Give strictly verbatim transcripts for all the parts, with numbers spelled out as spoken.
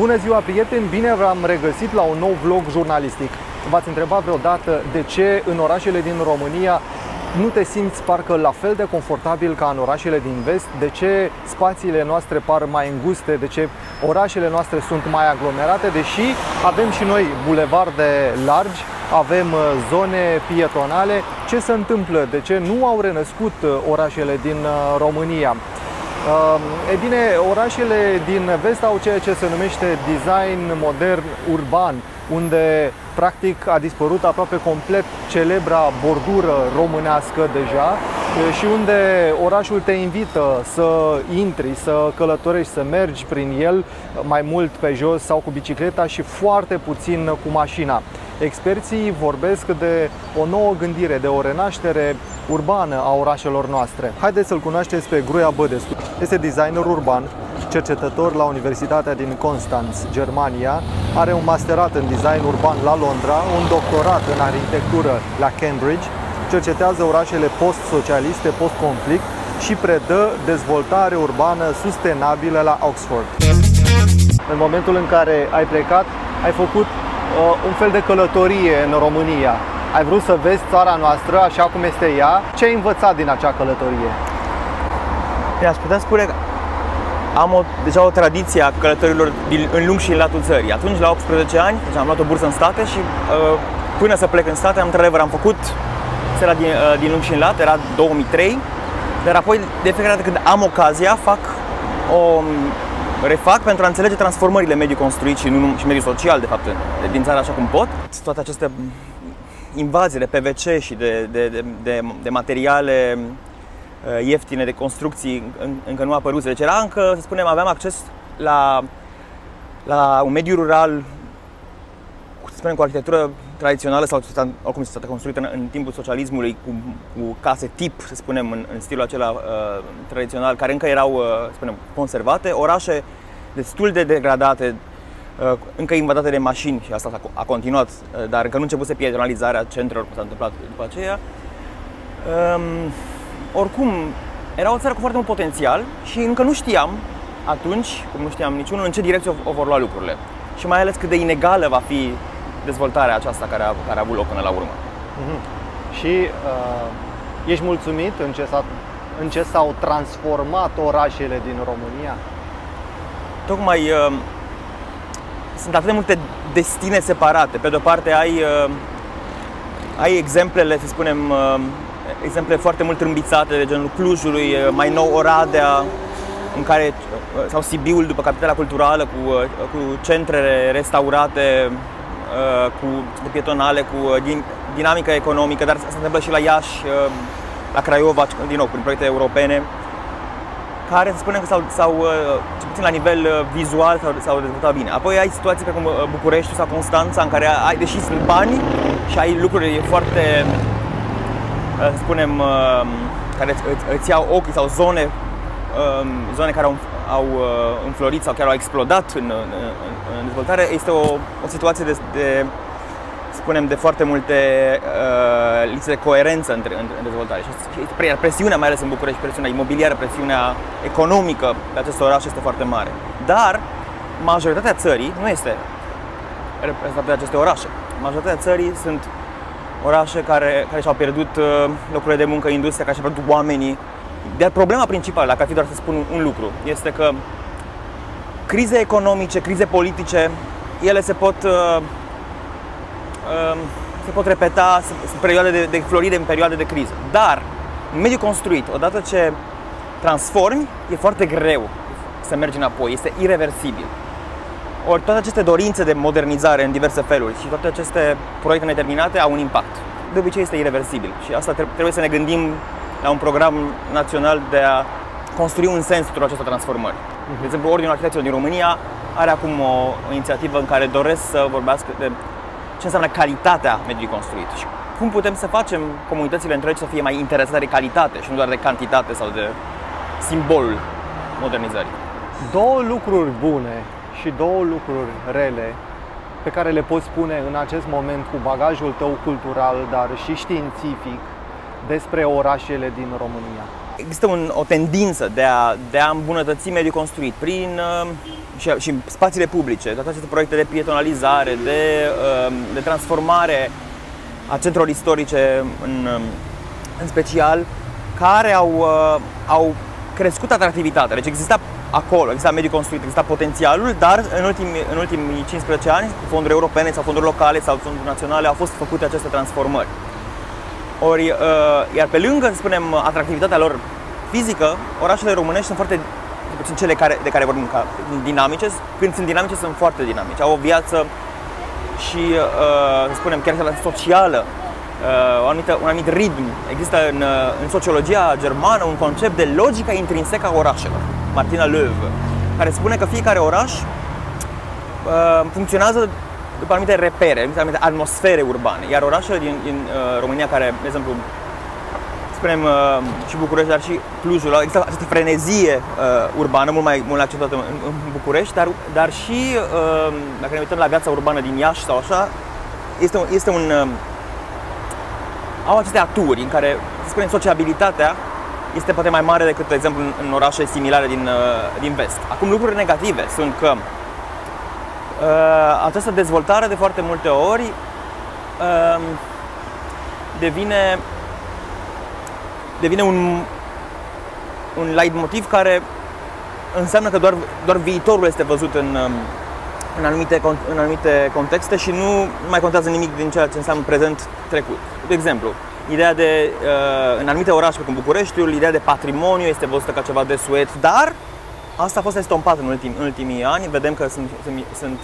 Bună ziua, prieteni! Bine v-am regăsit la un nou vlog jurnalistic. V-ați întrebat vreodată de ce în orașele din România nu te simți parcă la fel de confortabil ca în orașele din vest? De ce spațiile noastre par mai înguste? De ce orașele noastre sunt mai aglomerate? Deși avem și noi bulevarde largi, avem zone pietonale. Ce se întâmplă? De ce nu au renăscut orașele din România? E bine, orașele din vest au ceea ce se numește design modern urban, unde practic a dispărut aproape complet celebra bordură românească deja și unde orașul te invită să intri, să călătorești, să mergi prin el mai mult pe jos sau cu bicicleta și foarte puțin cu mașina. Experții vorbesc de o nouă gândire, de o renaștere urbană a orașelor noastre. Haideți să-l cunoașteți pe Gruia Bădescu. Este designer urban, cercetător la Universitatea din Constanz, Germania, are un masterat în design urban la Londra, un doctorat în arhitectură la Cambridge, cercetează orașele post-socialiste, post-conflict și predă dezvoltare urbană sustenabilă la Oxford. În momentul în care ai plecat, ai făcut uh, un fel de călătorie în România. Ai vrut să vezi țara noastră așa cum este ea. Ce ai învățat din acea călătorie? Aș putea spune că am o, deja o tradiție a călătorilor din, în lung și în latul țării. Atunci, la optsprezece ani, deci am luat o bursă în state și uh, până să plec în state, am într-adevăr am făcut seara din, uh, din lung și în lat, era două mii trei, dar apoi de fiecare dată când am ocazia, fac o refac pentru a înțelege transformările mediului construit și, nu, și mediul social, de fapt, din țară așa cum pot. Toate aceste invazii de P V C și de, de, de, de, de materiale ieftine, de construcții, încă nu apăruse. Deci era încă, să spunem, aveam acces la, la un mediu rural, să spunem, cu arhitectură tradițională sau oricum s-a construit în, în timpul socialismului, cu, cu case tip, să spunem, în, în stilul acela uh, tradițional, care încă erau, uh, să spunem, conservate, orașe destul de degradate, uh, încă invadate de mașini, și asta a, a continuat, uh, dar încă nu începuse pietonalizarea centrelor, cum s-a întâmplat după aceea. Um, oricum, era o țară cu foarte mult potențial și încă nu știam atunci, cum nu știam niciunul, în ce direcție o, o vor lua lucrurile. Și mai ales cât de inegală va fi dezvoltarea aceasta care a, care a avut loc până la urmă. Mm-hmm. Și uh, ești mulțumit în ce, s-a, în ce s-au transformat orașele din România? Tocmai uh, sunt atât de multe destine separate. Pe de-o parte ai, uh, ai exemplele, să spunem, uh, exemple foarte mult trâmbițate, de genul Clujului, uh, mai nou Oradea, în care, uh, sau Sibiul, după capitala culturală, cu, uh, cu centrele restaurate, cu pietonale, cu din, dinamică economică, dar se întâmplă și la Iași, la Craiova, din nou, prin proiecte europene, care, să spunem că s-au, cel puțin la nivel vizual, s-au dezvoltat bine. Apoi ai situații precum București sau Constanța, în care ai, deși sunt bani și ai lucruri foarte, să spunem, care îți, îți iau ochii, sau zone, zone care au, au înflorit sau chiar au explodat în, în, în dezvoltare, este o, o situație de, de, spunem, de foarte multe uh, lipse de coerență între, în, în dezvoltare. Și presiunea, mai ales în București, presiunea imobiliară, presiunea economică pe acest oraș este foarte mare. Dar majoritatea țării nu este reprezentată de aceste orașe. Majoritatea țării sunt orașe care, care și-au pierdut uh, locurile de muncă, industria, care și-au pierdut oamenii. Dar problema principală, dacă ar fi doar să spun un, un lucru, este că crize economice, crize politice, ele se pot, uh, uh, se pot repeta, sunt perioade de, de florire în perioade de criză. Dar, în mediul construit, odată ce transformi, e foarte greu să mergi înapoi, este ireversibil. Ori toate aceste dorințe de modernizare în diverse feluri și toate aceste proiecte neterminate au un impact. De obicei este ireversibil și asta trebuie să ne gândim la un program național de a construi un sens tuturor acestor transformări. De exemplu, Ordinul Arhitecților din România are acum o, o inițiativă în care doresc să vorbească de ce înseamnă calitatea mediului construit și cum putem să facem comunitățile întregi să fie mai interesate de calitate și nu doar de cantitate sau de simbolul modernizării. Două lucruri bune și două lucruri rele pe care le poți spune în acest moment cu bagajul tău cultural, dar și științific, despre orașele din România. Există un, o tendință de a, de a îmbunătăți mediul construit prin uh, și, și spațiile publice, toate aceste proiecte de pietonalizare, de, uh, de transformare a centrelor istorice în, în special, care au, uh, au crescut atractivitatea. Deci exista acolo, exista mediul construit, exista potențialul, dar în ultimii, în ultimii cincisprezece ani, cu fonduri europene sau fonduri locale sau fonduri naționale, au fost făcute aceste transformări. Ori, uh, iar pe lângă, să spunem, atractivitatea lor fizică, orașele românești sunt foarte, puțin cele care, de care vorbim, ca dinamice. Când sunt dinamice, sunt foarte dinamice. Au o viață și, uh, să spunem, chiar socială, uh, un, anumit, un anumit ritm. Există în, în sociologia germană un concept de logica intrinsecă a orașelor, Martina Löw, care spune că fiecare oraș uh, funcționează după anumite repere, anumite atmosfere urbane. Iar orașele din, din uh, România, care, de exemplu, spunem uh, și București, dar și Clujul, există această frenezie uh, urbană, mult mai mult accentuată în, în București, dar, dar și, uh, dacă ne uităm la viața urbană din Iași sau așa, este un, este un uh, au aceste aturi în care, să spunem, sociabilitatea este poate mai mare decât, de exemplu, în, în orașe similare din, uh, din vest. Acum, lucruri negative sunt că uh, această dezvoltare de foarte multe ori uh, devine devine un, un leitmotiv care înseamnă că doar, doar viitorul este văzut în, în, anumite, în anumite contexte și nu mai contează nimic din ceea ce înseamnă prezent trecut. De exemplu, ideea de, în anumite orașe, cum Bucureștiul, ideea de patrimoniu este văzută ca ceva desuet, dar asta a fost estompat în, ultim, în ultimii ani. Vedem că sunt, sunt, sunt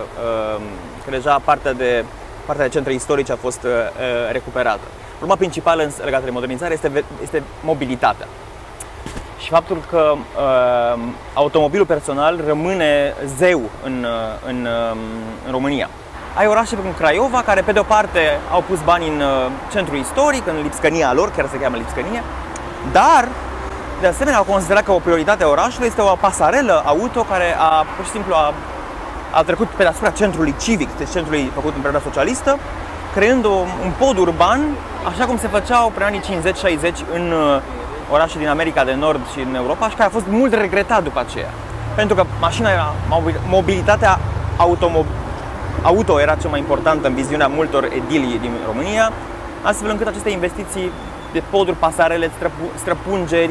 că deja partea de, partea de centre istorice a fost recuperată. Problema principală legată de modernizare este, este mobilitatea și faptul că uh, automobilul personal rămâne zeu în, în, în România. Ai orașe precum Craiova, care pe de o parte au pus bani în uh, centrul istoric, în lipscănia lor, chiar se cheamă lipscănie, dar de asemenea au considerat că o prioritate a orașului este o pasarelă auto care a, pur și simplu a, a trecut pe deasupra centrului civic, deci centrului făcut în perioada socialistă, creând un pod urban, așa cum se făceau prin anii cincizeci șaizeci în orașe din America de Nord și în Europa și care a fost mult regretat după aceea. Pentru că mașina era, mobilitatea automo, auto era cea mai importantă în viziunea multor edilii din România, astfel încât aceste investiții de poduri, pasarele, străpungeri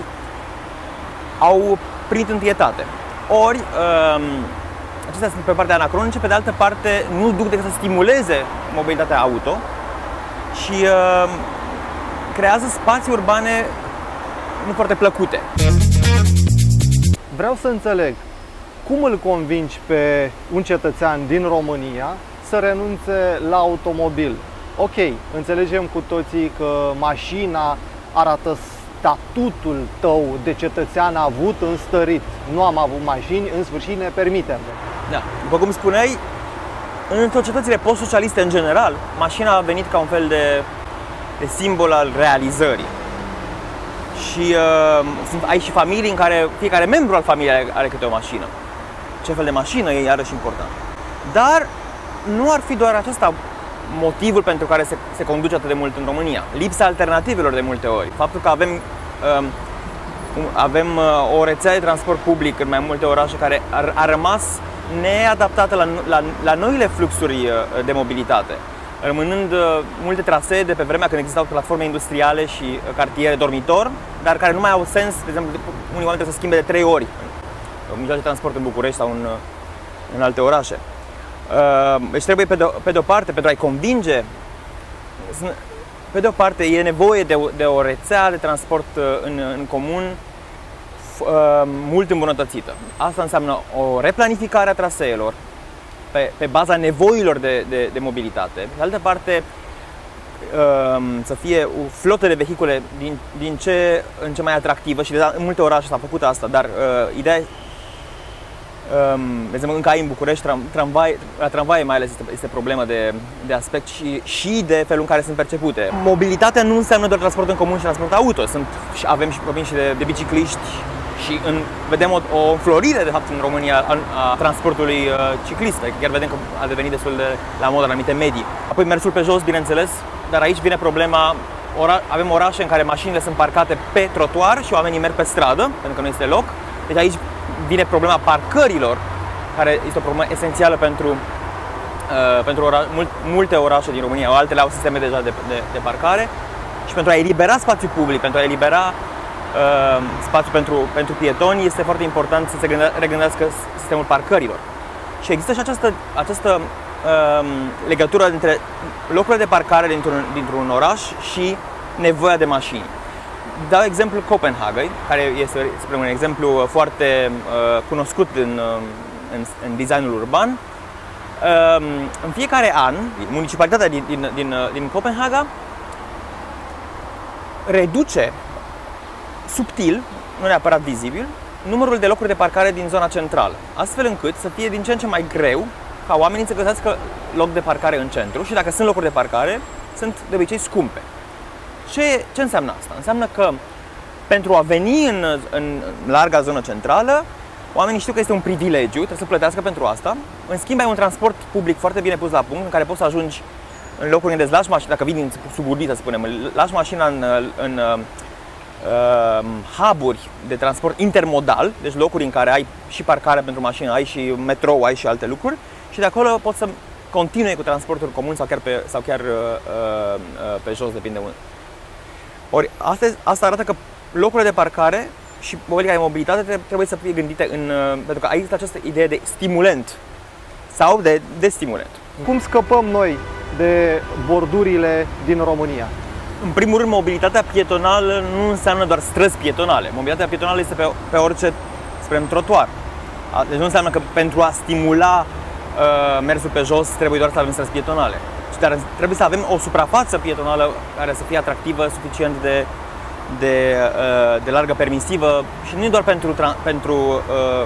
au primit întâietate. Ori, acestea sunt pe partea anacronice, pe de altă parte nu duc decât să stimuleze mobilitatea auto și uh, creează spații urbane nu foarte plăcute. Vreau să înțeleg, cum îl convingi pe un cetățean din România să renunțe la automobil? Ok, înțelegem cu toții că mașina arată statutul tău de cetățean avut înstărit. Nu am avut mașini, în sfârșit ne permitem. Da. După cum spuneai, în societățile post-socialiste în general, mașina a venit ca un fel de, de simbol al realizării. Și uh, sunt, ai și familii în care fiecare membru al familiei are, are câte o mașină. Ce fel de mașină e iarăși important. Dar nu ar fi doar acesta motivul pentru care se, se conduce atât de mult în România. Lipsa alternativelor de multe ori. Faptul că avem, uh, avem uh, o rețea de transport public în mai multe orașe care a, a rămas neadaptată la, la, la noile fluxuri uh, de mobilitate. Rămânând uh, multe trasee de pe vremea când existau platforme industriale și uh, cartiere dormitor, dar care nu mai au sens, de exemplu, unii oameni trebuie să schimbe de trei ori în mijloace de transport în București sau în, în alte orașe. Uh, deci trebuie, pe de, pe de o parte, pentru a-i convinge, pe de o parte e nevoie de, de o rețea de transport uh, în, în comun uh, mult îmbunătățită. Asta înseamnă o replanificare a traseelor pe, pe baza nevoilor de, de, de mobilitate. Pe de altă parte, uh, să fie o flotă de vehicule din, din ce în ce mai atractivă și de, în multe orașe s-a făcut asta, dar uh, ideea de exemplu, încă ai în București, tram, tramvai, la tramvaie mai ales este, este problemă de, de aspect și, și de felul în care sunt percepute. Mobilitatea nu înseamnă doar transport în comun și transport auto. Sunt, avem și, vorbim și de, de bicicliști și în, vedem o, o înflorire, de fapt, în România a, a transportului uh, ciclist. Chiar vedem că a devenit destul de la modă în anumite medii. Apoi mersul pe jos, bineînțeles, dar aici vine problema ora, avem orașe în care mașinile sunt parcate pe trotuar și oamenii merg pe stradă, pentru că nu este loc. Deci aici vine problema parcărilor, care este o problemă esențială pentru, uh, pentru ora, mult, multe orașe din România. Altele au sisteme deja de, de, de parcare. Și pentru a elibera spațiu public, pentru a elibera uh, spațiu pentru, pentru pietoni, este foarte important să se regândească sistemul parcărilor. Și există și această, această uh, legătură dintre locurile de parcare dintr-un, dintr-un oraș și nevoia de mașini. Dau exemplu Copenhaga, care este un exemplu foarte uh, cunoscut în, uh, în, în designul urban. Uh, în fiecare an, municipalitatea din, din, din, din Copenhaga reduce subtil, nu neapărat vizibil, numărul de locuri de parcare din zona centrală, astfel încât să fie din ce în ce mai greu ca oamenii să găsească loc de parcare în centru și dacă sunt locuri de parcare, sunt de obicei scumpe. Ce, ce înseamnă asta? Înseamnă că pentru a veni în, în larga zonă centrală, oamenii știu că este un privilegiu, trebuie să plătească pentru asta. În schimb, ai un transport public foarte bine pus la punct, în care poți să ajungi în locuri unde îți lași mașina, dacă vii din suburbii, să spunem, lași mașina în, în uh, hub-uri de transport intermodal, deci locuri în care ai și parcare pentru mașină, ai și metrou, ai și alte lucruri, și de acolo poți să continui cu transportul comun sau chiar pe, sau chiar, uh, uh, pe jos, depinde unde. Ori asta, asta arată că locurile de parcare și politica de mobilitate trebuie să fie gândite în, uh, pentru că există această idee de stimulent sau de destimulent. Cum scăpăm noi de bordurile din România? În primul rând, mobilitatea pietonală nu înseamnă doar străzi pietonale. Mobilitatea pietonală este pe, pe orice, spre trotuar. Deci nu înseamnă că pentru a stimula uh, mersul pe jos trebuie doar să avem străzi pietonale. Dar trebuie să avem o suprafață pietonală care să fie atractivă, suficient de, de, uh, de largă, permisivă și nu doar pentru, pentru uh,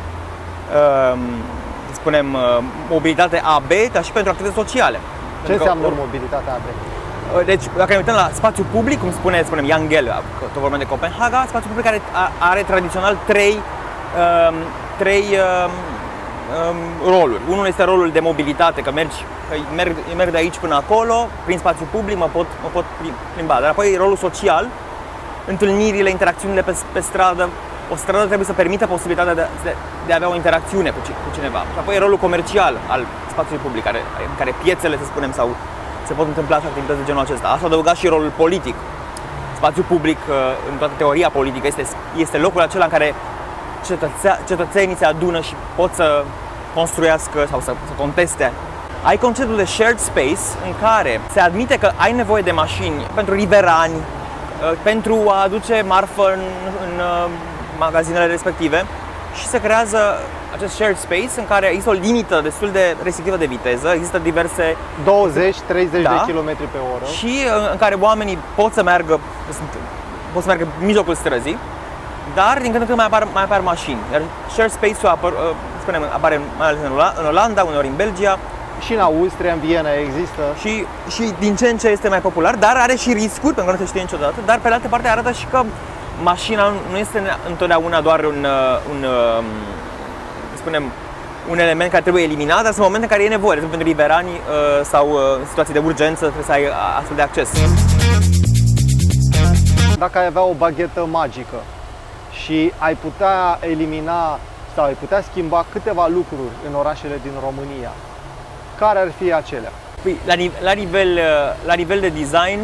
uh, spunem, uh, mobilitate A B, dar și pentru activități sociale. Ce înseamnă mobilitatea A B? Deci, dacă ne uităm la spațiu public, cum spune, spunem, Jan Gehl, tot vorbim de Copenhaga, spațiul public are, are tradițional trei, um, trei um, um, roluri. Unul este rolul de mobilitate, că mergi, că merg, merg de aici până acolo, prin spațiu public, mă pot, mă pot plimba. Dar apoi rolul social, întâlnirile, interacțiunile pe, pe stradă. O stradă trebuie să permită posibilitatea de, de, de a avea o interacțiune cu, cu cineva. Și apoi rolul comercial al spațiului public, care, în care piețele, să spunem, sau se pot întâmpla și activități de genul acesta. Asta adăuga și rolul politic. Spațiul public, în toată teoria politică, este, este locul acela în care cetățea, cetățenii se adună și pot să construiască sau să, să conteste. Ai conceptul de shared space, în care se admite că ai nevoie de mașini pentru riverani, pentru a aduce marfă în, în magazinele respective și se creează acest shared space în care există o limită destul de restrictivă de viteză, există diverse douăzeci treizeci da, de kilometri pe oră și în care oamenii pot să meargă, pot să meargă în mijlocul străzii, dar din când în când mai apar, mai apar mașini. Iar shared space-ul apar, spunem, apare mai ales în Olanda, uneori în Belgia. Și în Austria, în Viena există. Și, și din ce în ce este mai popular, dar are și riscuri, pentru că nu se știe niciodată, dar pe de altă parte arată și că mașina nu este întotdeauna doar un, un, spunem, un element care trebuie eliminat, dar sunt momente în care e nevoie, de exemplu pentru riverani sau în situații de urgență trebuie să ai astfel de acces. Dacă ai avea o baghetă magică și ai putea elimina sau ai putea schimba câteva lucruri în orașele din România, care ar fi acelea? Păi, la, la, nivel, la nivel de design,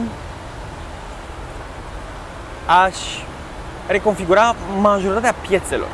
aș reconfigura majoritatea piețelor.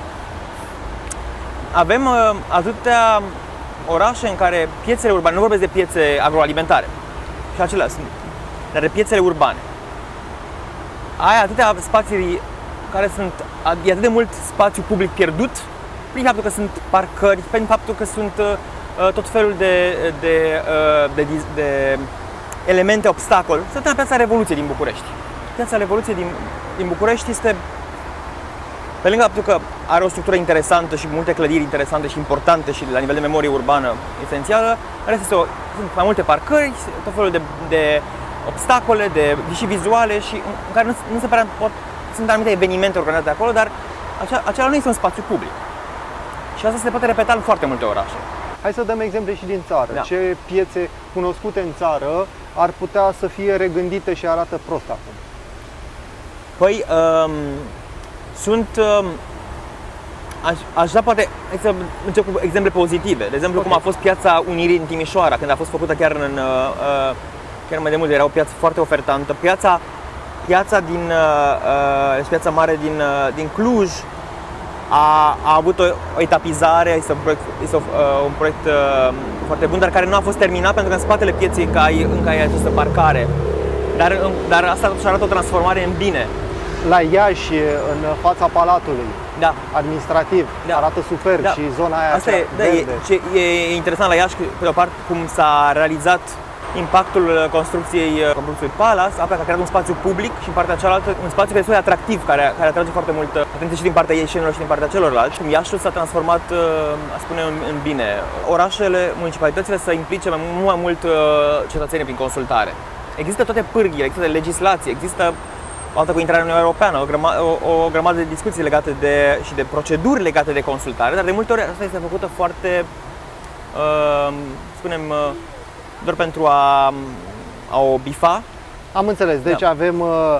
Avem uh, atâtea orașe în care piețele urbane, nu vorbesc de piețe agroalimentare, și acelea sunt, dar de piețele urbane. Ai atâtea spații care sunt, e atât de mult spațiu public pierdut, prin faptul că sunt parcări, prin faptul că sunt uh, tot felul de, de, uh, de, de, de elemente, obstacole. Sunt în Piața Revoluției din București. Piața Revoluției din, din București este, pe lângă faptul că are o structură interesantă și multe clădiri interesante și importante și la nivel de memorie urbană esențială, are o, sunt mai multe parcări, tot felul de, de obstacole, de și vizuale și în care nu, nu se pare, pot, sunt anumite evenimente organizate acolo, dar acela, acela nu este un spațiu public. Și asta se poate repeta în foarte multe orașe. Hai să dăm exemple și din țară. Da. Ce piețe cunoscute în țară ar putea să fie regândite și arată prost acum? Păi, um, sunt... Um, aș, aș da poate, hai să încep cu exemple pozitive. De exemplu, okay. cum a fost Piața Unirii în Timișoara, când a fost făcută chiar în... Uh, chiar mai de mult, era o piață foarte ofertantă. Piața, piața din... Uh, piața mare din, uh, din Cluj a, a avut o, o etapizare, este un proiect, este o, uh, un proiect uh, foarte bun, dar care nu a fost terminat pentru că în spatele pieței încă ai, încă ai această parcare. Dar, dar asta totuși arată o transformare în bine. La Iași, în fața Palatului, da. administrativ, da. arată superb da. și zona aia asta e, da, e, ce, e interesant la Iași, pe o parte, cum s-a realizat impactul construcției complexului Palace, apoi că a creat un spațiu public și în partea cealaltă un spațiu destul de atractiv, care, care atrage foarte mult atenție și din partea ieșenilor și din partea celorlalți. Cum Iașiul s-a transformat, a spune, în, în bine. Orașele, municipalitățile să implice mai, mai mult cetățenii prin consultare. Există toate pârghile, există legislație, există o altă cu intrarea în Uniunea Europeană, o, grăma, o, o grămadă de discuții legate de, și de proceduri legate de consultare, dar de multe ori asta este făcută foarte, uh, spunem, uh, doar pentru a, a o bifa. Am înțeles, deci da. avem uh,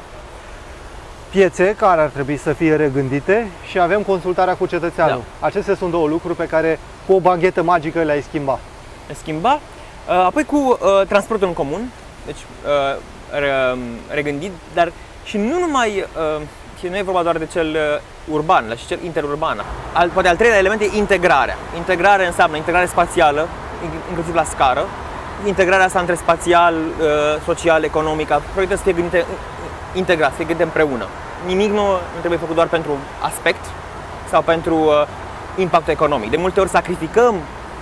piețe care ar trebui să fie regândite și avem consultarea cu cetățeanul. Da. Acestea sunt două lucruri pe care cu o baghetă magică le-ai schimba. Le schimba, uh, apoi cu uh, transportul în comun, deci uh, regândit, dar și nu numai, uh, și nu e vorba doar de cel uh, urban, dar și cel interurban. Al, poate al treilea element e integrarea. Integrarea înseamnă integrare spațială, inclusiv la scară, integrarea asta între spațial, uh, social, economic, proiectele să fie gândite integrat, să fie gândite împreună. Nimic nu, nu trebuie făcut doar pentru aspect sau pentru uh, impactul economic. De multe ori sacrificăm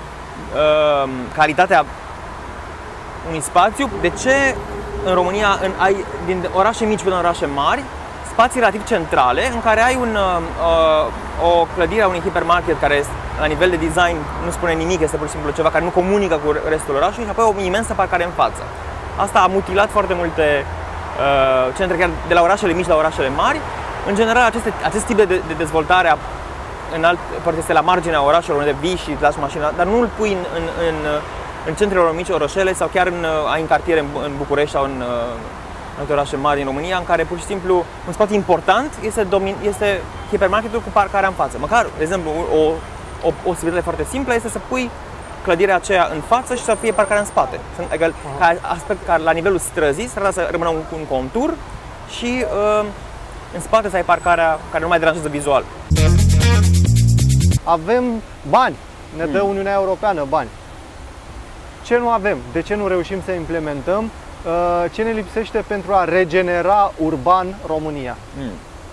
uh, calitatea unui spațiu. De ce în România, în, ai, din orașe mici până în orașe mari, spații relativ centrale, în care ai un, uh, o clădire a unui hipermarket care la nivel de design nu spune nimic, este pur și simplu ceva care nu comunică cu restul orașului, și apoi o imensă parcare în față. Asta a mutilat foarte multe uh, centre, chiar de la orașele mici la orașele mari. În general, aceste, acest tip de, de dezvoltare a, în alt, poate este la marginea orașelor, unde vii și îți lași mașina, dar nu îl pui în, în, în în centrele mici, orășele, sau chiar în, ai în cartiere în București sau în, în alte orașe mari din România, în care pur și simplu un spațiu important este, domin, este hipermarketul cu parcarea în față. Măcar, de exemplu, o, o, o posibilitate foarte simplă este să pui clădirea aceea în față și să fie parcarea în spate. Egal, ca aspect, ca la nivelul străzii, strada să rămână un, un contur și uh, în spate să ai parcarea care nu mai deranjează vizual. Avem bani, ne dă hmm. Uniunea Europeană bani. Ce nu avem? De ce nu reușim să implementăm? Ce ne lipsește pentru a regenera urban România? Hmm.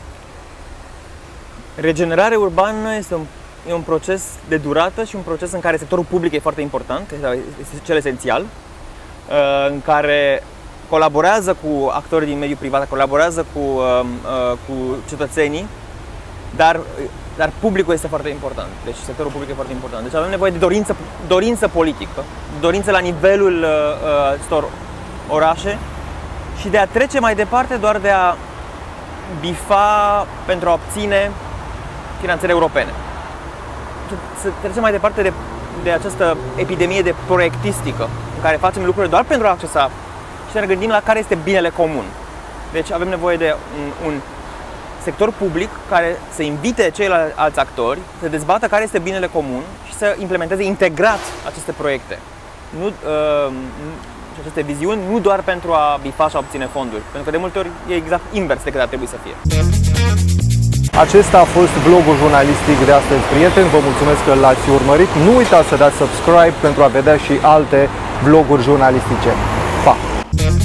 Regenerarea urbană este un, e un proces de durată și un proces în care sectorul public e foarte important, este cel esențial, în care colaborează cu actorii din mediul privat, colaborează cu, cu cetățenii, dar Dar publicul este foarte important, deci sectorul public e foarte important. Deci avem nevoie de dorință, dorință politică, dorință la nivelul uh, acestor orașe și de a trece mai departe doar de a bifa pentru a obține finanțări europene. Să trecem mai departe de, de această epidemie de proiectistică, în care facem lucruri doar pentru a accesa și să ne gândim la care este binele comun. Deci avem nevoie de un, un sector public care să invite ceilalți actori să dezbată care este binele comun și să implementeze integrat aceste proiecte. Nu, uh, aceste viziuni, nu doar pentru a bifa și a obține fonduri, pentru că de multe ori e exact invers decât ar trebui să fie. Acesta a fost vlogul jurnalistic de astăzi, prieteni. Vă mulțumesc că l-ați urmărit. Nu uitați să dați subscribe pentru a vedea și alte vloguri jurnalistice. Pa!